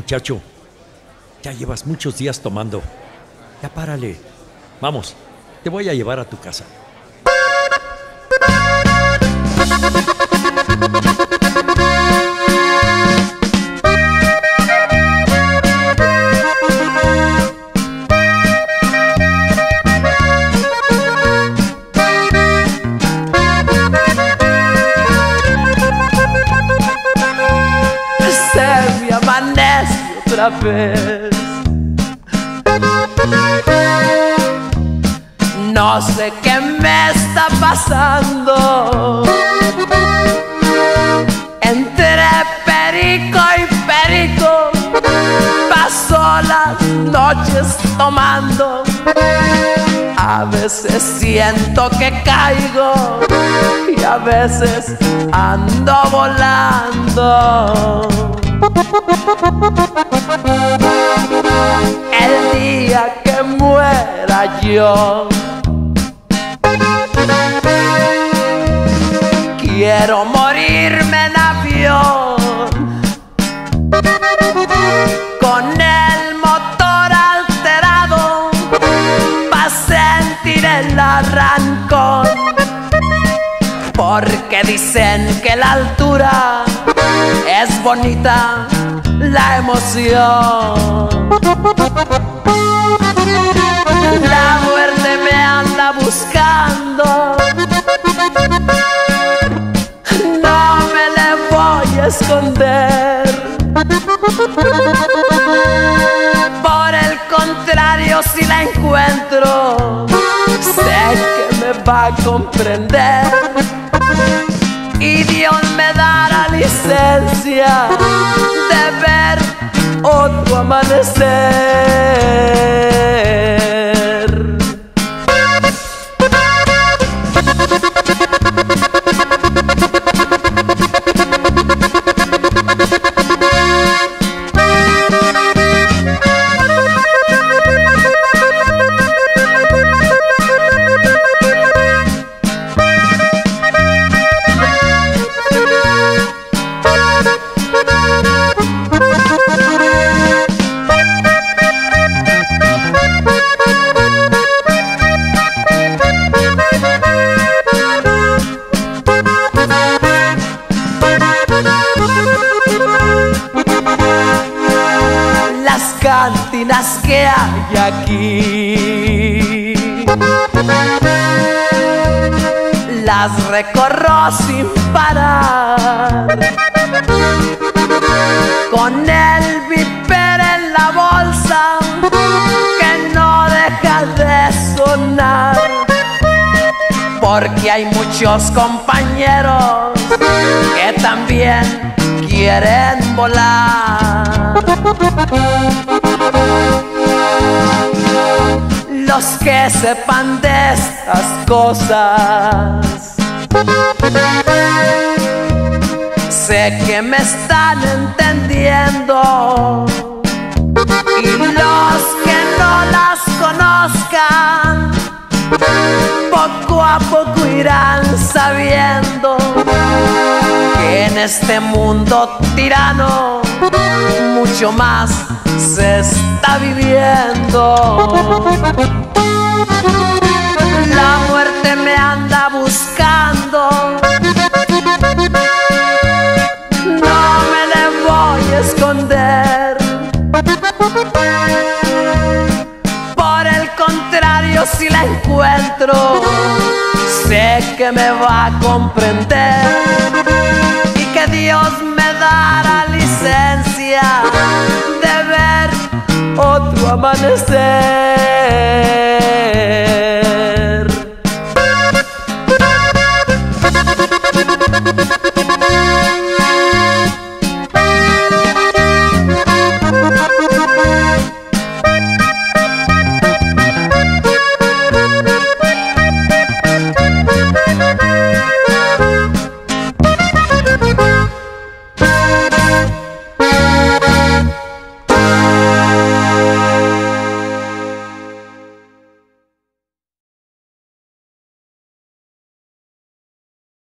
muchacho, ya llevas muchos días tomando. Ya párale. Vamos, te voy a llevar a tu casa. Se me amanece otra vez. No sé qué me está pasando. Entre perico y perico paso las noches tomando. A veces siento que caigo y a veces ando volando. El día que muera yo, quiero morirme en avión, con el motor alterado, pa' sentir el arrancón. Porque dicen que la altura es bonita, la emoción. La muerte me anda buscando, no me le voy a esconder. Por el contrario, si la encuentro, sé que me va a comprender. Y Dios me dará licencia de ver otro amanecer. Las cantinas que hay aquí las recorro sin parar, con el viper en la bolsa que no deja de sonar. Porque hay muchos compañeros que también quieren volar. Los que sepan de estas cosas, sé que me están entendiendo. Y los que no las conozcan, poco a poco irán sabiendo que en este mundo tirano mucho más se está viviendo. La muerte me anda buscando, no me le voy a esconder. Por el contrario, si la encuentro, sé que me va a comprender y que Dios me dará licencia de ver otro amanecer.